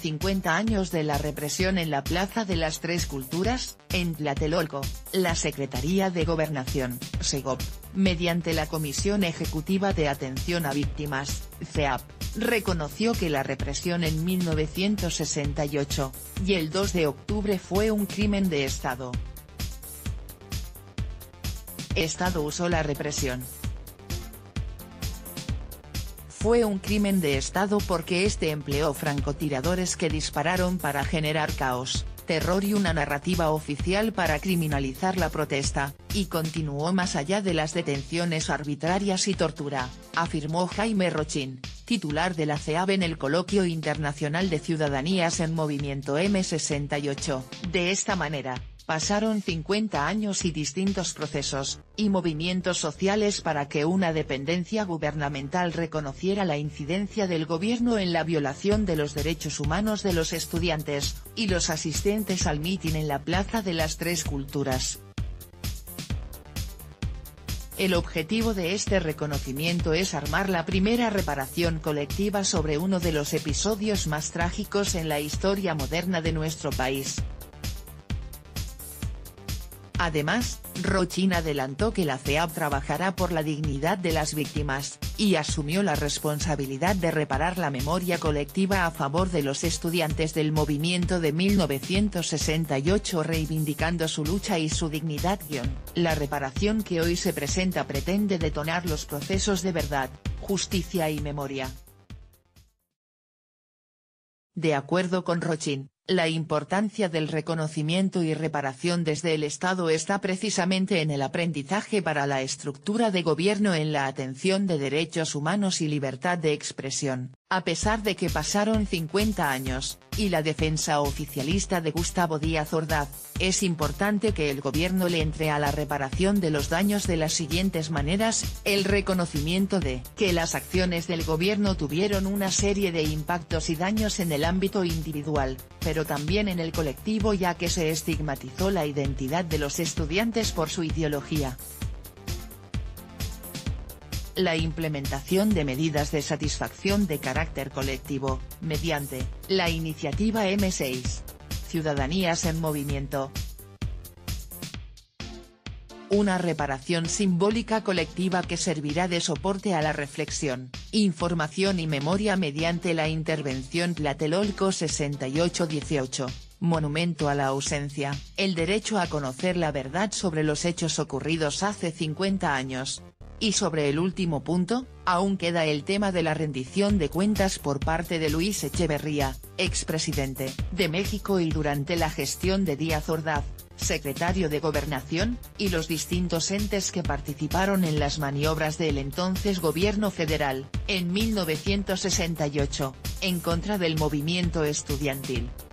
50 años de la represión en la Plaza de las Tres Culturas, en Tlatelolco, la Secretaría de Gobernación, SEGOV, mediante la Comisión Ejecutiva de Atención a Víctimas, CEAV, reconoció que la represión en 1968, y el 2 de octubre fue un crimen de Estado. Estado usó la represión. Fue un crimen de Estado porque este empleó francotiradores que dispararon para generar caos, terror y una narrativa oficial para criminalizar la protesta, y continuó más allá de las detenciones arbitrarias y tortura, afirmó Jaime Rochín, titular de la CEAV en el Coloquio Internacional de Ciudadanías en Movimiento M68. De esta manera, pasaron 50 años y distintos procesos, y movimientos sociales para que una dependencia gubernamental reconociera la incidencia del gobierno en la violación de los derechos humanos de los estudiantes, y los asistentes al mitin en la Plaza de las Tres Culturas. El objetivo de este reconocimiento es armar la primera reparación colectiva sobre uno de los episodios más trágicos en la historia moderna de nuestro país. Además, Rochín adelantó que la CEAV trabajará por la dignidad de las víctimas, y asumió la responsabilidad de reparar la memoria colectiva a favor de los estudiantes del movimiento de 1968 reivindicando su lucha y su dignidad. La reparación que hoy se presenta pretende detonar los procesos de verdad, justicia y memoria. De acuerdo con Rochín, la importancia del reconocimiento y reparación desde el Estado está precisamente en el aprendizaje para la estructura de gobierno en la atención de derechos humanos y libertad de expresión, a pesar de que pasaron 50 años, y la defensa oficialista de Gustavo Díaz Ordaz, es importante que el gobierno le entre a la reparación de los daños de las siguientes maneras: el reconocimiento de que las acciones del gobierno tuvieron una serie de impactos y daños en el ámbito individual, pero también en el colectivo, ya que se estigmatizó la identidad de los estudiantes por su ideología. La implementación de medidas de satisfacción de carácter colectivo, mediante la iniciativa M6. Ciudadanías en Movimiento. Una reparación simbólica colectiva que servirá de soporte a la reflexión, información y memoria mediante la intervención Tlatelolco 6818. Monumento a la ausencia, el derecho a conocer la verdad sobre los hechos ocurridos hace 50 años. Y sobre el último punto, aún queda el tema de la rendición de cuentas por parte de Luis Echeverría, expresidente de México y durante la gestión de Díaz Ordaz, secretario de Gobernación, y los distintos entes que participaron en las maniobras del entonces gobierno federal, en 1968, en contra del movimiento estudiantil.